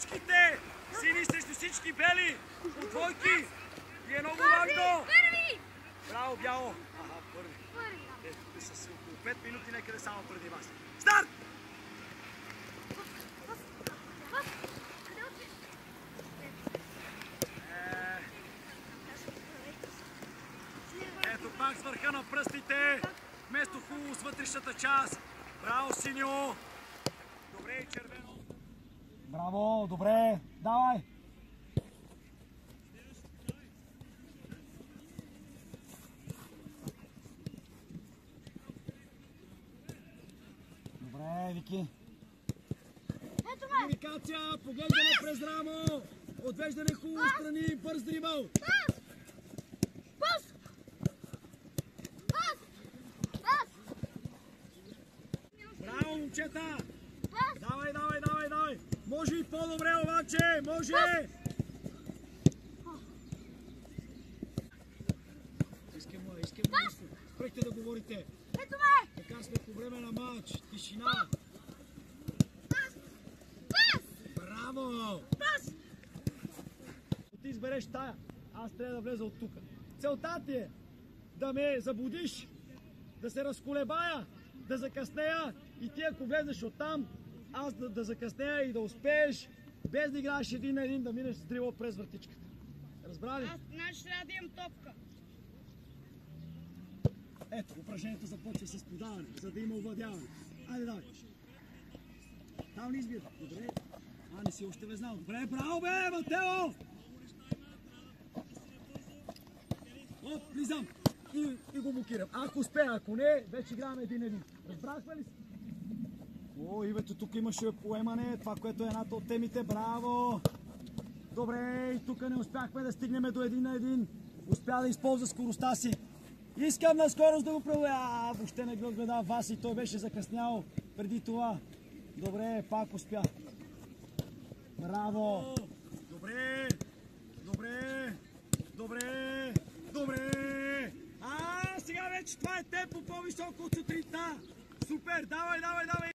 всичките сини срещу всички бели. От двойки. И е много важно. Браво, бяло. Ага, първи. Ето, с около 5 минути некъде само преди вас. Старт! Ето пак с върха на пръстите. Вместо хубаво с вътрешната част. Браво, синьо. Добре и червено. Браво, добре. Давай. Добре, Вики. Комуникация, поглеждане през рамо. Отвеждане хубаво страни, бърз дрибъл. Браво, момчета! Давай, давай, давай, давай! Може и по-добре, обаче! Може! Искам, спрехте да говорите. Така сме по време на матч. Тишина. Браво! Ти избереш тая. Аз трябва да влеза от тук. Целта ти е да ме забудиш, да се разколебая, да закъснея и ти ако влезеш оттам, аз да закъснея и да успееш, без да играеш един на един, да минеш с дрибъл през вратичката. Разбра ли? Аз значи трябва да имам топка. Ето, упражнението започва с подаване, за да има овладяване. Айде, давай. Там ли избира? Добре. Не си още знал. Добре, браво бе, Матео! Оп, влизам. И го блокирам. Ако успея, ако не, вече играме един-един. Разбрахме ли си? О, Ивето, тук имаше поемане, това, което е едната от темите. Браво! Добре, и тук не успяхме да стигнем до един на един. Успя да използва скоростта си. Искам на скорост да го пробвая. Въобще не го отгледа Васи, той беше закъснял преди това. Добре, пак успя. Браво! Добре! Добре! Добре! Добре! Сега вече това е темпо по-високо от сутринта! Супер! Давай, давай, давай!